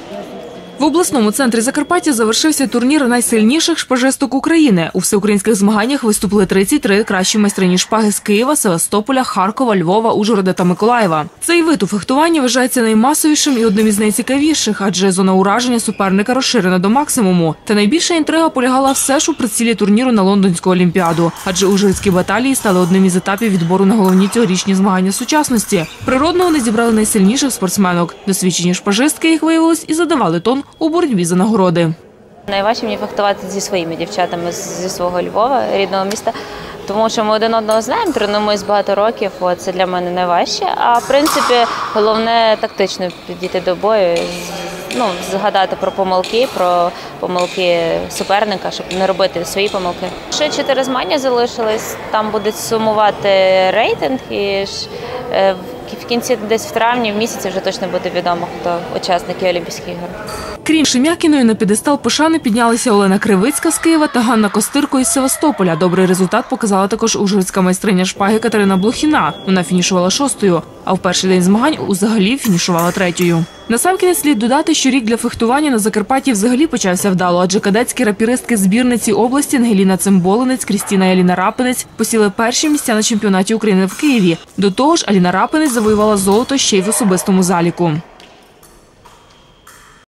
В обласному центрі Закарпаття завершився турнір найсильніших шпажисток України. У всеукраїнських змаганнях виступили 33 кращі майстрині шпаги з Києва, Севастополя, Харкова, Львова, Ужгорода та Миколаєва. Цей вид у фехтуванні вважається наймасовішим і одним із найцікавіших, адже зона ураження суперника розширена до максимуму. Та найбільша інтрига полягала все ж у прицілі турніру на Лондонську олімпіаду, адже ужгородські баталії стали одним із етапів відбору на головні цьогорічні змагання сучасності. Природно вони зібрали найсильніших спортсменок. Досвідчені шпажистки, їх виявилось, і задавали тон у боротьбі за нагороди. Найважче мені фехтувати зі своїми дівчатами зі свого Львова, рідного міста, тому що ми один одного знаємо, тренуємось багато років, це для мене найважче. А в принципі, головне тактично підійти до бою, згадати про помилки суперника, щоб не робити свої помилки. Ще 4 змагання залишились, там будуть сумувати рейтинг і в кінці, десь в травні, в місяці вже точно буде відомо, хто учасники Олімпійських ігор. Крім Шем'якіної, на п'єдестал пошани піднялися Олена Кривицька з Києва та Ганна Костирко із Севастополя. Добрий результат показала також ужгородська майстриня шпаги Катерина Блохіна. Вона фінішувала 6-ю, а в перший день змагань взагалі фінішувала 3-ю. Насамкінець слід додати, що рік для фехтування на Закарпатті взагалі почався вдало, адже кадетські рапіристки збірниці області Ангеліна Цимболинець, Крістіна і Аліна Рапинець посіли перші місця на чемпіонаті України в Києві. До того ж, Аліна Рапинець завоювала золото ще й в особистому заліку.